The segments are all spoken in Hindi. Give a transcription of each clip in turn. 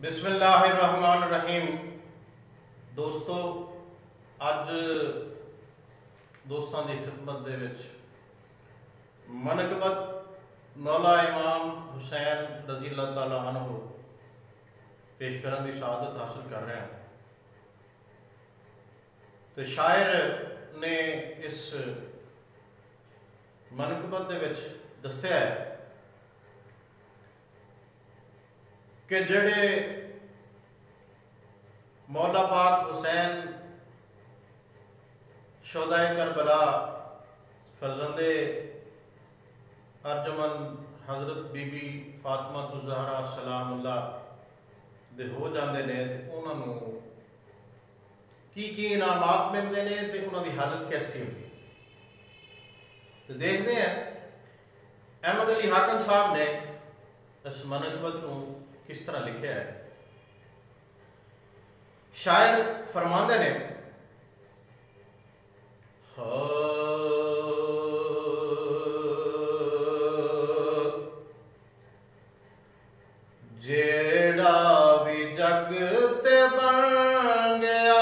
बिस्मिल्लाहिर्रहमानिर्रहीम। दोस्तों, अज दोस्तों की खिदमत दे विच मनकबत मौला इमाम हुसैन रज़ी अल्लाह तआला अन्हु पेश करने की शहादत हासिल कर रहे हैं। तो शायर ने इस मनकबत दे विच दस्सिया है कि जेड़े मौला पाक हुसैन शोहदाए करबला फरजंदे अर्जमन हज़रत बीबी फातिमा ज़हरा सलामुल्लाह दे हो जाते हैं तो उन्होंने की इनामात मिलते हैं तो उन्होंने हालत कैसी होगी। तो देखते हैं अहमद अली हाकम साहब ने इस मनकबत को किस तरह लिखा है। शायर फरमाते ने जेड़ा भी जग ते बन गया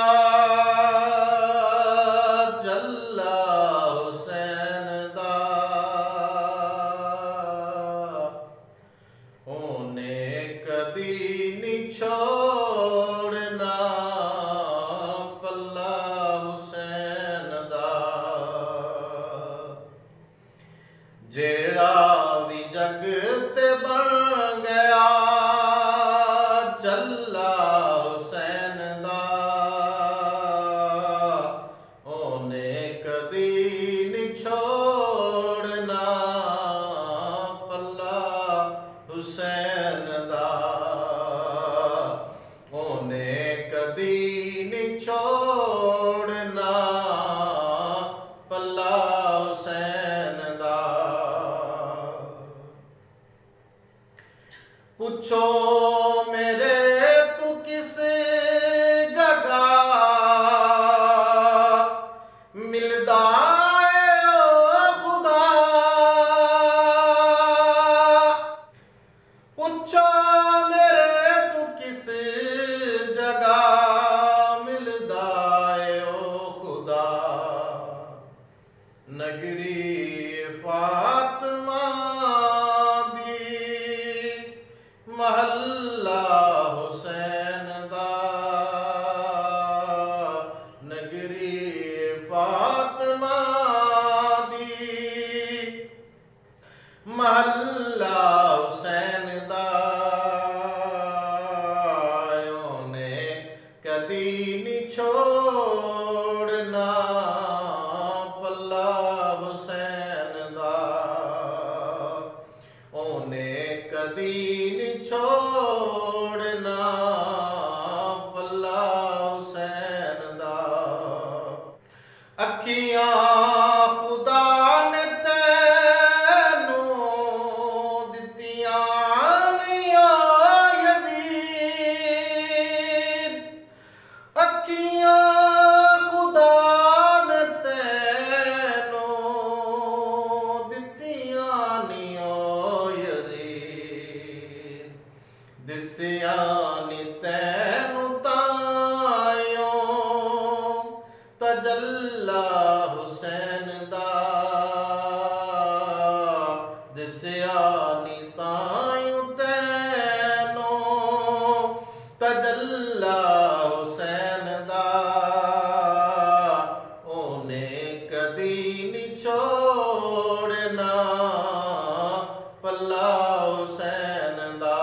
जल्ला हुसैन दा ओने कदी नहीं छोड़ना पल्ला हुसैन दा। जेड़ा भी जग ते बन गया जल्ला हुसैन दा ओने कदी नहीं छोड़ना पल्ला हुसैन दा ओने कदी नहीं छोड़ना पल्ला हुसैन दा। पूछो मेरे तू किस जगह मिलदा है ओ खुदा। पूछो मेरे तू किस जगह मिलदा है ओ खुदा। नगरी फातिमा दी महल्ला हुसैन दा। नगरी फातिमा दी महल्ला हुसैन दा ओने कदी नहीं छोड़ना पल्ला हुसैन दा ओने कदी नहीं छोड़ना पल्ला हुसैन दा। अखियां खुदा ने तैनू दित्तियां नी ओ यज़ीद। अखियां खुदा ने तैनू दित्तियां नी ओ यज़ीद। दिस्सिया नी तैनू तायों तजल्ला हुसैन दा। दिस्सिया नी तायों तैनू तजल्ला हुसैन दा ओने कदी नहीं छोड़ना पल्ला हुसैन दा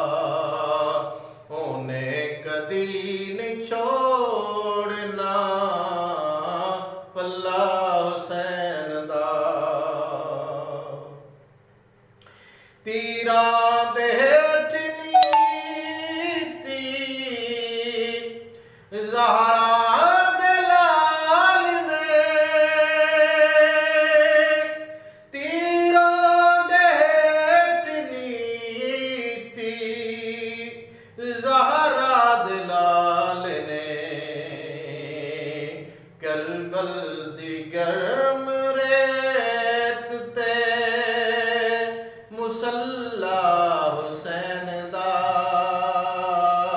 ओने कदी नहीं छोड़ना पल्ला हुसैन दा। तीरा दे हेठ नीती ज़हरा दे लाल ने। तीरा दे हेठ नीती ज़हरा दे लाल ने। करबल दी गर्म रेत ते मुसल्ला हुसैन दा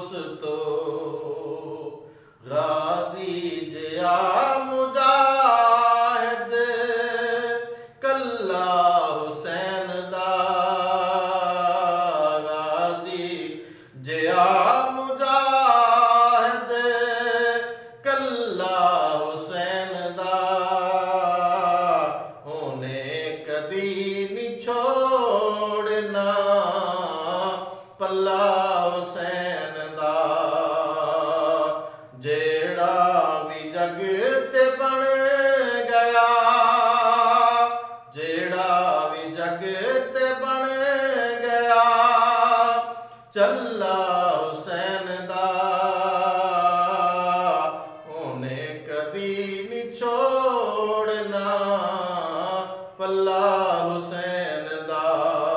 उस तो गाजी जिया मुजाहिद कल्ला हुसैन दा गाजी जिया मुजाहिद कल्ला हुसैन दा उन्हें कदी नहीं छोड़ना पल्ला हुसैन दा जेड़ा भी जग ते बन गया जेड़ा भी जग ते बन गया चल्ला हुसैन दा उन्हें कदी नहीं छोड़ना पल्ला हुसैन दा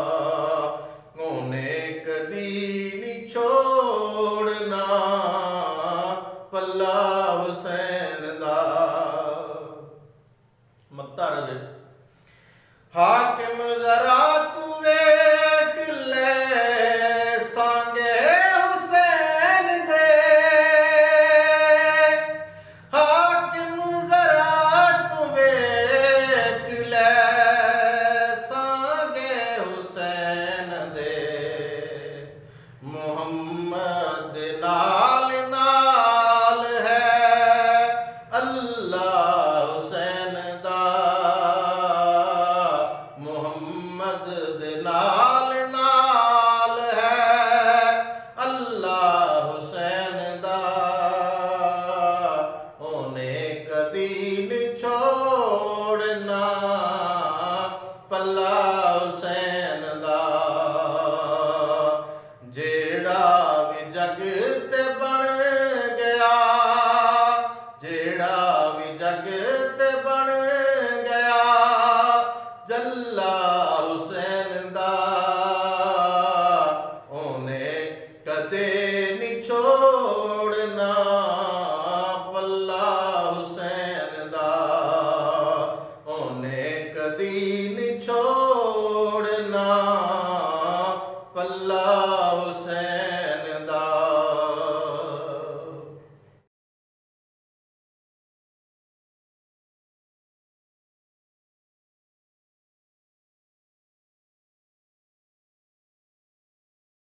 उन्हें कदी नहीं छोड़ना पल्ला हुसैन दा। मत्ता रजे हाकिम जरा तू वेख ले सांगे हुसैन दे हाकिम जरा तू वेख ले सांगे हुसैन दे मुहम्मद नाल नाल है अल्लाह हुसैन दा मुहम्मद दे नाल नाल है अल्लाह हुसैन दा उन्हें कदी नहीं छोड़ना पल्ला हुसैन दा जेड़ा भी जग ते बन गया जेड़ा भी जग ते बन गया जल्ला हुसैन दा उन्हें कदे नहीं छोड़ना पल्ला हुसैन दा उन्हें कदी